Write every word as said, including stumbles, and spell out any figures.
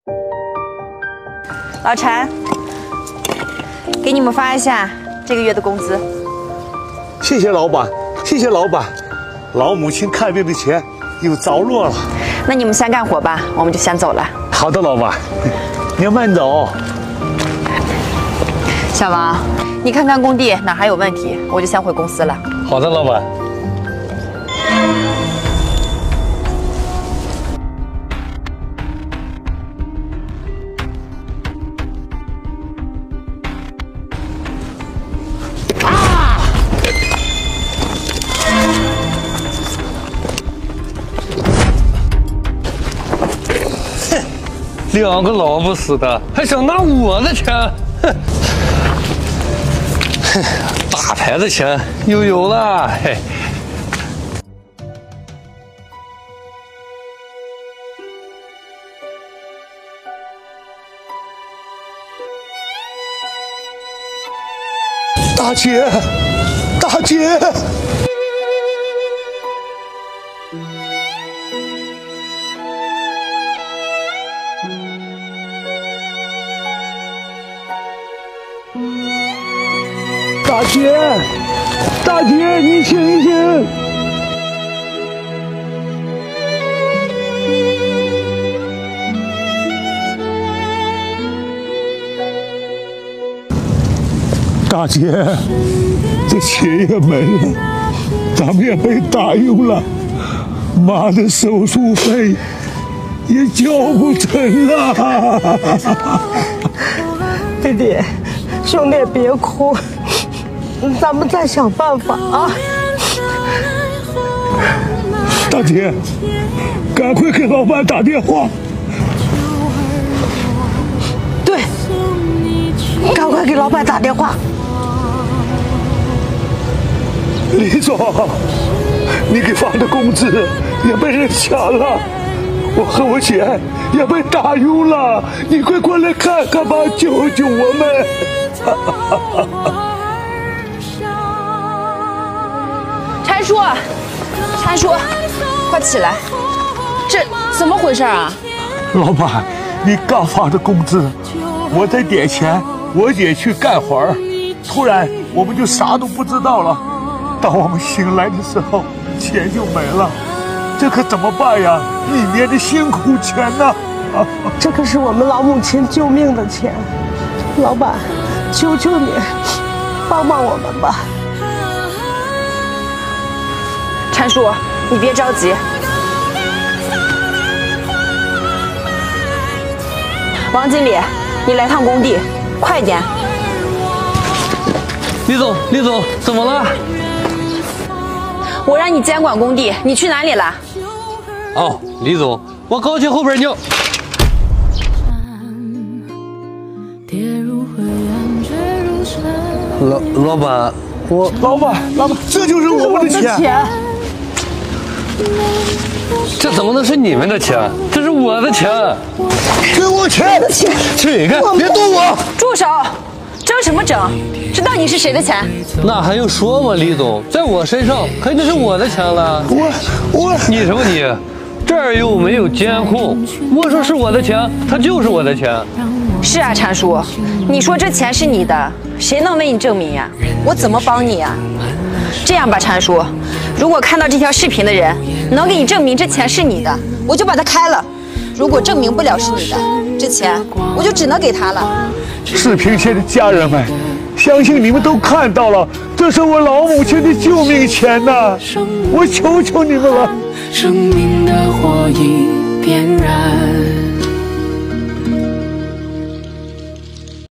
老陈，给你们发一下这个月的工资。 谢谢老板，谢谢老板，老母亲看病的钱又着落了。 那你们先干活吧，我们就先走了。 好的，老板，您慢走。 小王，你看看工地哪还有问题，我就先回公司了。 好的，老板。 两个老不死的，还想拿我的钱？哼！大牌的钱又有了，嘿。 大姐，大姐。大姐，大姐，你醒醒！大姐，这钱也没了，咱们也被打晕了，妈的手术费也交不成了。 弟弟，兄弟别哭。咱们再想办法啊！ 大姐，赶快给老板打电话。 对，赶快给老板打电话。 李总，你给发的工资也被人抢了，我和我姐也被打晕了，你快过来看看吧，救救我们！ 陈叔，陈叔，快起来！这怎么回事啊？ 老板，你刚发的工资，我在点钱，我姐去干活儿，突然我们就啥都不知道了。当我们醒来的时候，钱就没了，这可怎么办呀？一年的辛苦钱呢？啊、 这可是我们老母亲救命的钱，老板，求求你，帮帮我们吧。 陈叔，你别着急。王经理，你来趟工地，快点。 李总，李总，怎么了？ 我让你监管工地，你去哪里了？ 哦，李总，我刚去后边尿。老老板，我老板，老板，这就是我们的钱。 钱这怎么能是你们的钱？这是我的钱！ 给我钱！ 这个别动我！ 住手！争什么争？这到底是谁的钱？ 那还用说吗，李总？在我身上肯定是我的钱了。 我我你什么你？这儿又没有监控，我说是我的钱，它就是我的钱。 是啊，陈叔，你说这钱是你的，谁能为你证明呀？我怎么帮你呀？这样吧，陈叔，如果看到这条视频的人能给你证明这钱是你的，我就把它开了；如果证明不了是你的，这钱我就只能给他了。 视频前的家人们，相信你们都看到了，这是我老母亲的救命钱呐！我求求你们了。 生命的火已点燃。